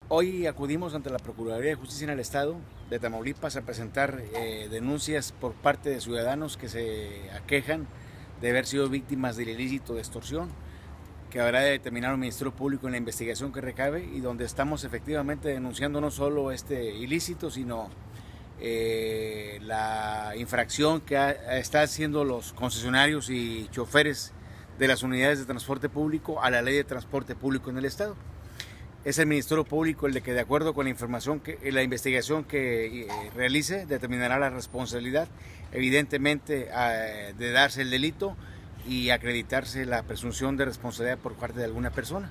Hoy acudimos ante la Procuraduría de Justicia en el Estado de Tamaulipas a presentar denuncias por parte de ciudadanos que se aquejan de haber sido víctimas del ilícito de extorsión, que habrá de determinar el Ministerio Público en la investigación que recabe, y donde estamos efectivamente denunciando no solo este ilícito, sino la infracción que están haciendo los concesionarios y choferes de las unidades de transporte público a la Ley de Transporte Público en el Estado. Es el Ministerio Público el de que, de acuerdo con la información la investigación que realice, determinará la responsabilidad, evidentemente, de darse el delito y acreditarse la presunción de responsabilidad por parte de alguna persona.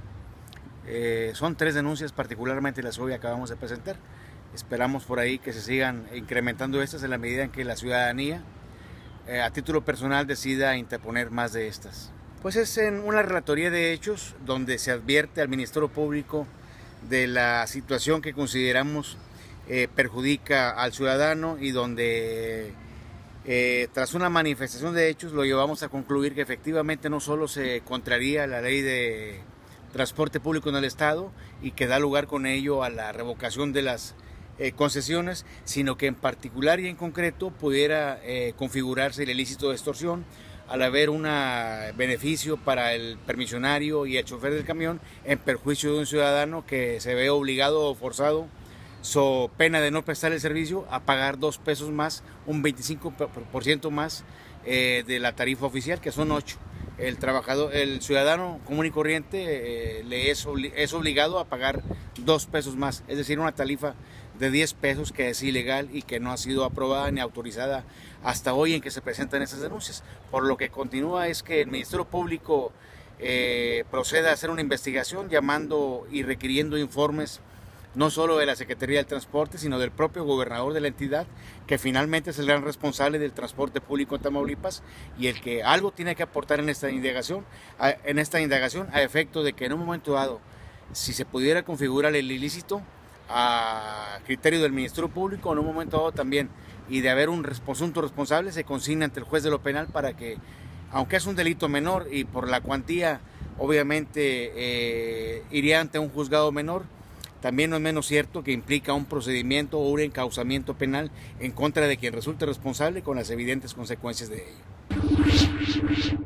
Son 3 denuncias, particularmente las que hoy acabamos de presentar. Esperamos por ahí que se sigan incrementando estas en la medida en que la ciudadanía, a título personal, decida interponer más de estas. Pues es en una relatoría de hechos donde se advierte al Ministerio Público de la situación que consideramos perjudica al ciudadano, y donde tras una manifestación de hechos lo llevamos a concluir que efectivamente no solo se contraría la Ley de Transporte Público en el Estado y que da lugar con ello a la revocación de las concesiones, sino que en particular y en concreto pudiera configurarse el ilícito de extorsión al haber un beneficio para el permisionario y el chofer del camión en perjuicio de un ciudadano que se ve obligado o forzado, so pena de no prestar el servicio, a pagar 2 pesos más, un 25% más de la tarifa oficial, que son 8. El ciudadano común y corriente es obligado a pagar 2 pesos más, es decir, una tarifa de 10 pesos que es ilegal y que no ha sido aprobada ni autorizada hasta hoy en que se presentan esas denuncias. Por lo que continúa es que el Ministerio Público proceda a hacer una investigación, llamando y requiriendo informes no solo de la Secretaría del Transporte, sino del propio gobernador de la entidad, que finalmente es el gran responsable del transporte público en Tamaulipas y el que algo tiene que aportar en esta indagación, a efecto de que en un momento dado, si se pudiera configurar el ilícito a criterio del Ministerio Público, en un momento dado también, y de haber un presunto responsable, se consigna ante el juez de lo penal para que, aunque es un delito menor y por la cuantía obviamente iría ante un juzgado menor, también no es menos cierto que implica un procedimiento o un encauzamiento penal en contra de quien resulte responsable, con las evidentes consecuencias de ello.